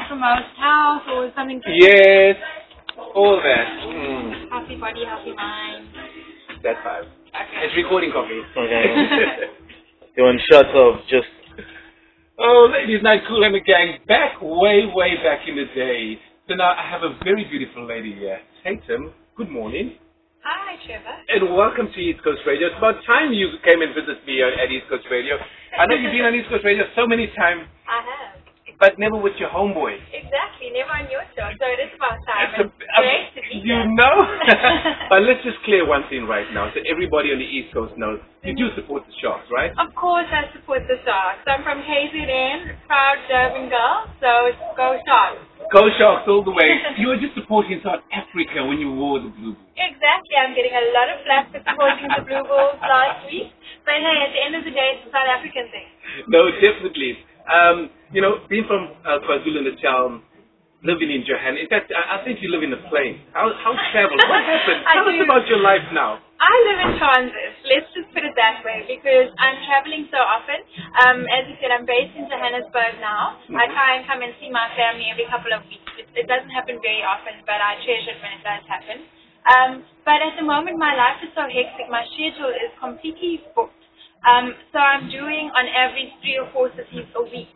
promotes health or something. Yes, all that. Healthy body, healthy mind. That's five. Okay. It's recording coffee. Okay. Doing shots of just... Oh, ladies, night, cool and the gang, back way back in the day. So now I have a very beautiful lady here. Tatum, good morning. Hi, Trevor. And welcome to East Coast Radio. It's about time you came and visited me at East Coast Radio. I know you've been on East Coast Radio so many times. I have. But never with your homeboy. Exactly, never on your show, so it is about time. It's great to be here. You know? But let's just clear one thing right now, so everybody on the East Coast knows you do support the Sharks, right? Of course I support the Sharks. I'm from KZN, proud Durban girl, so it's go Sharks. Go Sharks all the way. You were just supporting South Africa when you wore the blue Bulls. Exactly, I'm getting a lot of flack for supporting the Blue Bulls last week. But hey, at the end of the day, it's a South African thing. No, definitely. You know, being from KwaZulu-Natal, living in Johannesburg, in fact, I think you live in a plane. How's travel? What happened? Tell us about your life now. I live in transit, let's just put it that way, because I'm traveling so often. As you said, I'm based in Johannesburg now. I try and come and see my family every couple of weeks. It doesn't happen very often, but I treasure it when it does happen. But at the moment, my life is so hectic. My schedule is completely booked. So I'm doing on average 3 or 4 cities a week.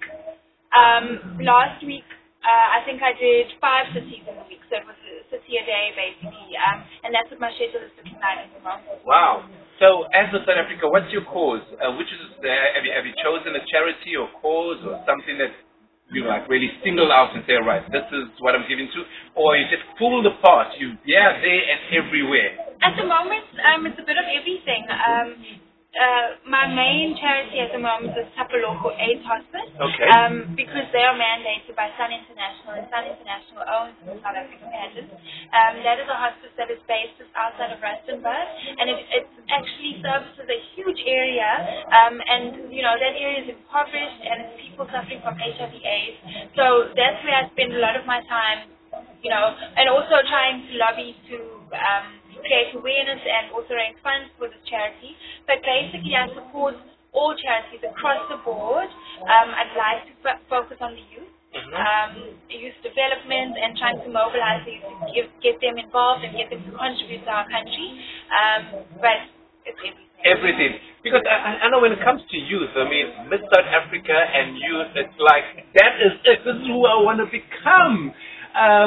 Last week, I think I did 5 cities in a week, so it was a city a day basically, and that's what my schedule is looking like at the moment. Wow. So as of South Africa, what's your cause? Have you chosen a charity or cause or something that you like really single out and say, all right, this is what I'm giving to, or you just pull the part, there and everywhere? At the moment, it's a bit of everything. My main charity at the moment is Tapaloko AIDS Hospice, because they are mandated by Sun International, and Sun International owns the South African pageant. That is a hospice that is based just outside of Rustenburg, and it actually services a huge area, and you know that area is impoverished and it's people suffering from HIV/AIDS. So that's where I spend a lot of my time, you know, and also trying to lobby to create awareness and also raise funds for this charity. But basically I support all charities across the board. I'd like to focus on the youth, youth development, and trying to mobilize the youth to get them involved and get them to contribute to our country. But it's everything. Everything. Because I know when it comes to youth, I mean, Miss South Africa and youth, it's like, that is it. This is who I want to become.